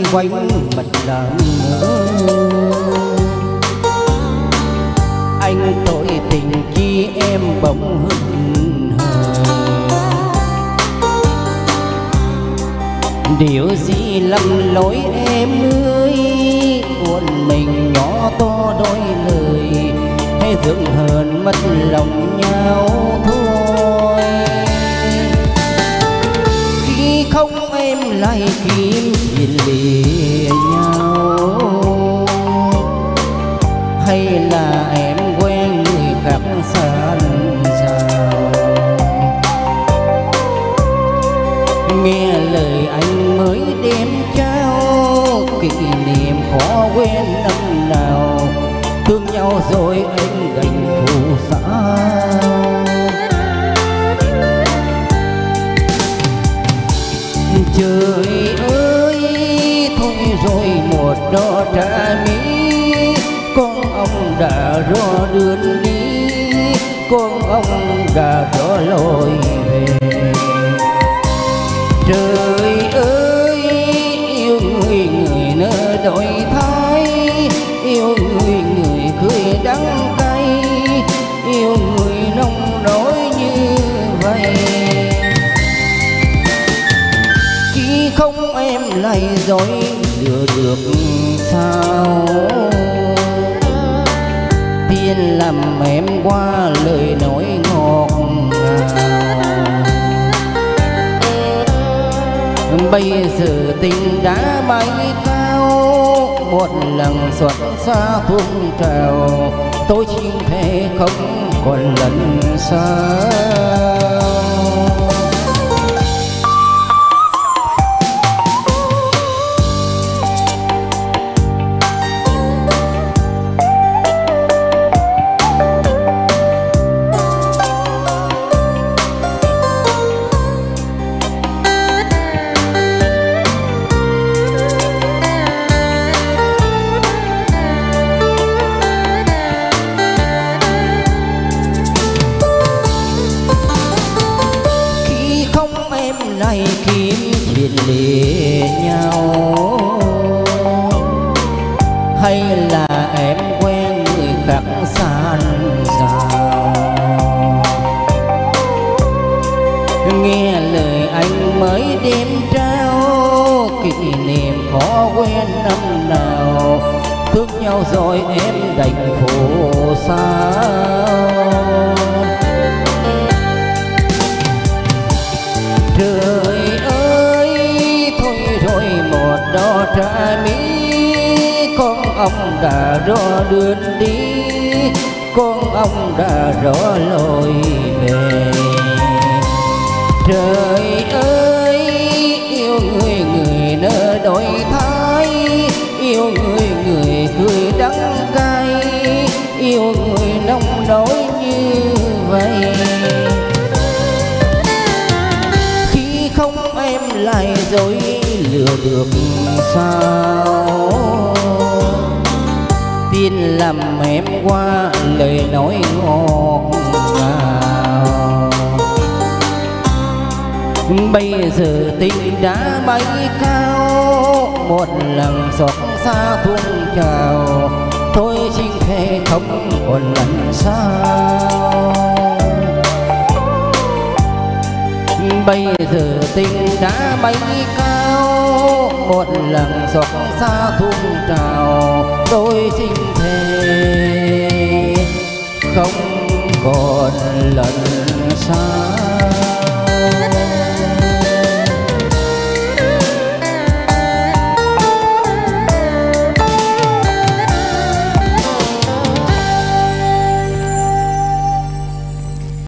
quanh mặt làm ngỡ. Anh tội tình chi em bỗng hững hờ. Điều gì lầm lỗi em ơi, buồn mình nhỏ to đôi lời, hay giận hờn mất lòng nhau thôi. Khi không em lại kiếm chuyện lìa nhau, hay là em quen người khác xa sao? Nghe lời anh mới đem trao, kỷ niệm khó quên năm nào, thương nhau rồi anh đành phụ sao. Trời ơi thôi rồi một đò trả mỹ, con ông đã rõ đường đi, con ông đã rõ lối về. Trời ơi yêu người người nỡ đổi thay, yêu người người cười đắng cay, yêu người nông nổi như vậy. Khi không em lại dối lừa được sao? Tiên làm em qua lời nói ngọt ngào, bây giờ tình đã bay cao, một lần xót xa tuôn trào, tôi xin thề không còn lần sau. Lại kiếm chuyện lìa nhau, hay là em quen người khác xa sao? Nghe lời anh mới đêm trao, kỷ niệm khó quên năm nào, thương nhau rồi em đành khổ sao. Trời ơi thôi rồi một đò trả mỹ, con ông đã rõ đường đi, con ông đã rõ lối về. Trời ơi yêu người người nỡ đổi thay, yêu người người cười đắng cay, yêu người nông nổi như vậy. Không em lại dối lừa được sao? Tin làm em qua lời nói ngọt ngào, bây giờ tình đã bay cao, một lần xót xa tuôn trào, tôi xin thề không còn lần sau. Bây giờ tình đã bay cao, một lần xót xa tuôn trào, tôi xin thề không còn lần sau.